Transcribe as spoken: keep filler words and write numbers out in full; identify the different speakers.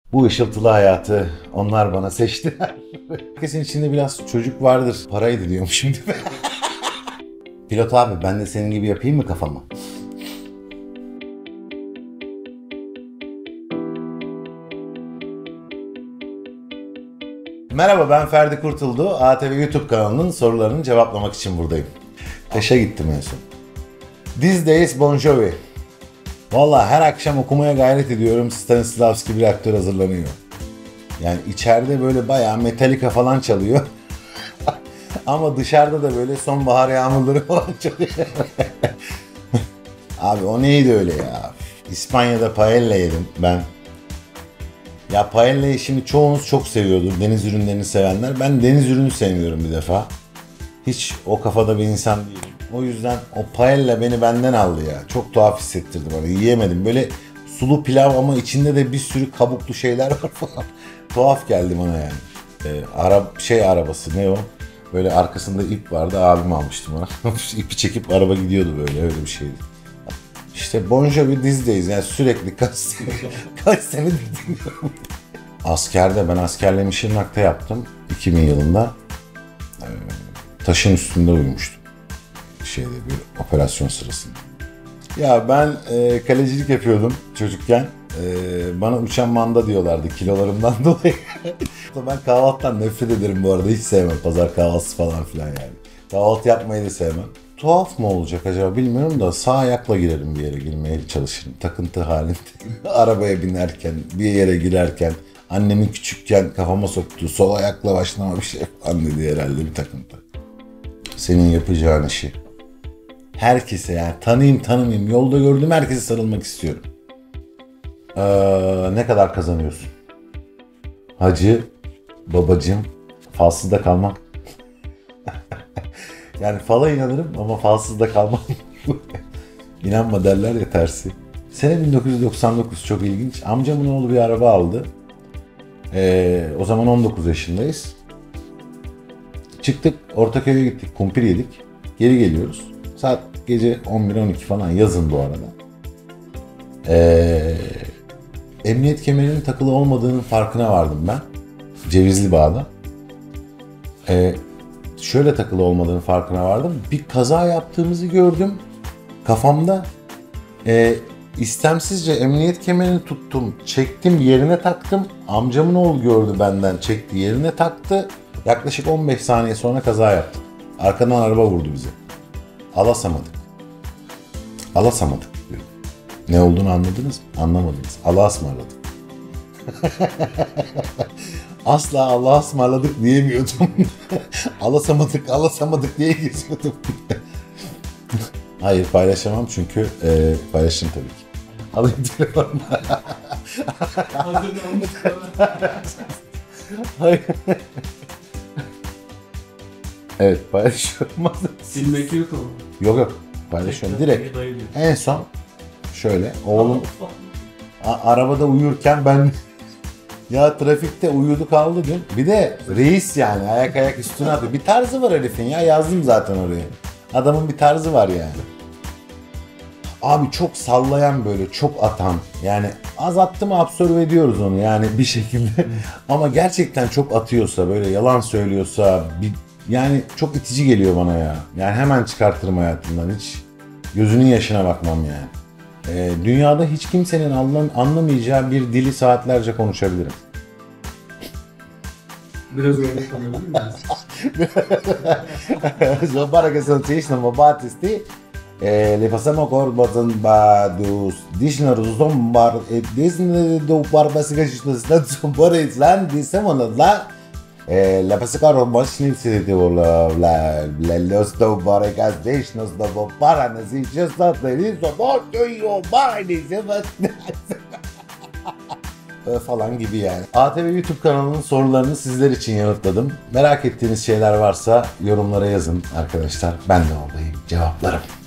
Speaker 1: Bu ışıltılı hayatı onlar bana seçtiler. Herkesin içinde biraz çocuk vardır. Paraydı diyormuşum değil mi? Pilot abi, ben de senin gibi yapayım mı kafamı? Merhaba, ben Ferdi Kurtuldu. A T V YouTube kanalının sorularını cevaplamak için buradayım. Kaş'a gittim en son. These days Bon Jovi. Vallahi her akşam okumaya gayret ediyorum. Stanislavski bir aktör hazırlanıyor. Yani içeride böyle bayağı Metallica falan çalıyor. Ama dışarıda da böyle sonbahar yağmurları falan çalıyor. Abi o neydi öyle ya? İspanya'da paella yedim ben. Ya paella'yı şimdi çoğunuz çok seviyordur. Deniz ürünlerini sevenler. Ben deniz ürünü sevmiyorum bir defa. Hiç o kafada bir insan değilim. O yüzden o paella beni benden aldı ya. Çok tuhaf hissettirdi bana. Yiyemedim. Böyle sulu pilav ama içinde de bir sürü kabuklu şeyler var falan. Tuhaf geldi bana yani. Ee, Arap şey arabası ne o? Böyle arkasında ip vardı. Abim almıştı bana. İpi çekip araba gidiyordu böyle. Öyle bir şeydi. İşte Bon Jovi dizdeyiz. Yani sürekli kaç sene, kaç senedir dinliyorum. Askerde ben askerliğimi Şırnak'ta yaptım. iki bin yılında. Ee, taşın üstünde uyumuştum. Şeyde bir operasyon sırasında. Ya ben e, kalecilik yapıyordum çocukken. E, bana uçan manda diyorlardı kilolarımdan dolayı. Ben kahvaltıdan nefret ederim bu arada. Hiç sevmem pazar kahvaltısı falan filan yani. Kahvaltı yapmayı da sevmem. Tuhaf mı olacak acaba bilmiyorum da sağ ayakla girerim bir yere, girmeye çalışırım. Takıntı halinde. Arabaya binerken, bir yere girerken, annemin küçükken kafama soktuğu sol ayakla başlama bir şey falan dedi herhalde, bir takıntı. Senin yapacağın işi. Herkese, yani tanıyayım tanımayayım, yolda gördüğüm herkese sarılmak istiyorum. Ee, ne kadar kazanıyorsun? Hacı, babacığım, falsızda kalmam. Yani fala inanırım ama falsızda kalmam. İnanma derler ya tersi. Sene bin dokuz yüz doksan dokuz, çok ilginç. Amcamın oğlu bir araba aldı. Ee, o zaman on dokuz yaşındayız. Çıktık, Ortaköy'e gittik, kumpir yedik. Geri geliyoruz. Saat gece on bir on iki falan, yazın bu arada. Ee, emniyet kemerinin takılı olmadığının farkına vardım ben. Cevizli Bağ'da. Ee, şöyle takılı olmadığının farkına vardım. Bir kaza yaptığımızı gördüm. Kafamda e, istemsizce emniyet kemerini tuttum. Çektim, yerine taktım. Amcamın oğlu gördü benden. Çekti, yerine taktı. Yaklaşık on beş saniye sonra kaza yaptık. Arkadan araba vurdu bize. Alasamadık. Alasamadık diyor. Ne olduğunu anladınız mı? Anlamadınız. Allah'a ısmarladık. Asla Allah'a ısmarladık diyemiyordum. Alasamadık, alasamadık diye geziyordum. Hayır, paylaşamam çünkü e, paylaşırım tabii ki. Alayım telefonumu. Hayır. Evet, paylaşıyorum.
Speaker 2: Silmek yok ama.
Speaker 1: Yok yok, paylaşıyorum direkt. En son şöyle oğlum a- arabada uyurken ben ya trafikte uyudu kaldı dün. Bir de reis yani ayak ayak üstüne atıyor. Bir tarzı var herifin ya, yazdım zaten oraya. Adamın bir tarzı var yani. Abi çok sallayan, böyle çok atan. Yani az attı mı absorbe ediyoruz onu yani bir şekilde. Ama gerçekten çok atıyorsa, böyle yalan söylüyorsa, bir, yani çok itici geliyor bana ya. Yani hemen çıkartırım hayatımdan, hiç gözünün yaşına bakmam yani. Ee, dünyada hiç kimsenin anlam- anlamayacağı bir dili saatlerce konuşabilirim.
Speaker 2: Biraz örnek alabilir miyiz?
Speaker 1: Para que son cis, no batisti. Le pasamos por botón ba dos dişler uzun bar edin do barbası geçişten sonra izlen disemos la la pasamos başını sildi ola la la los do barakas dişnos da bu para nesi just da dedi so boş yo bari falan gibi yani. A T V YouTube kanalının sorularını sizler için yanıtladım. Merak ettiğiniz şeyler varsa yorumlara yazın arkadaşlar. Ben de oradayım, cevaplarım.